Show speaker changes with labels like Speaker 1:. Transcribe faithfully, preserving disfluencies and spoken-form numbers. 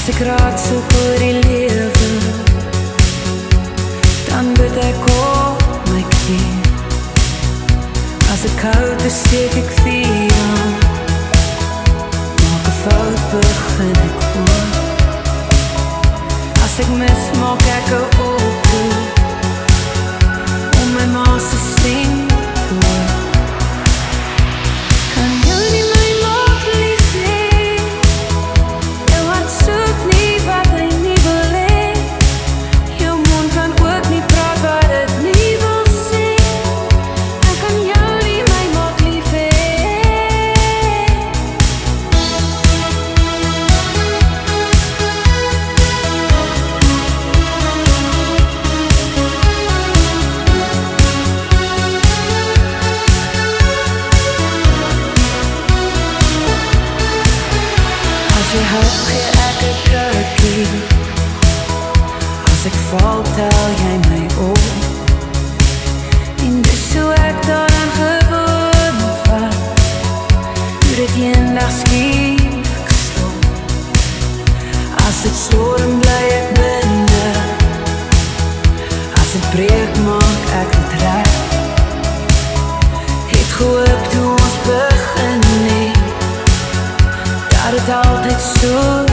Speaker 1: ek raad soek oor die lewe, dan bid ek op my knie. As ek koud is, steek ek vuur aan. Maak 'n fout, begin ek oor. As ek mis, maak ek 'n oproep om my ma se stem te hoor. Kan jou nie my maak, liefhê? Jou hart soek nie wat hy nie wil hê. Jou mond kan ook nie praat wat dit nie wil sê. Ek kan jou nie my maak, liefhê. As jy hou, gee ek 'n drukkie. As ek val, tel jy my op. En dis hoe ek daaraan gewoon was. Hoe dit eendag skielik stop. As dit storm, bly ek binne. As dit breek, maak ek dit reg. Het gehoop toe ons begin het, dat het altyd so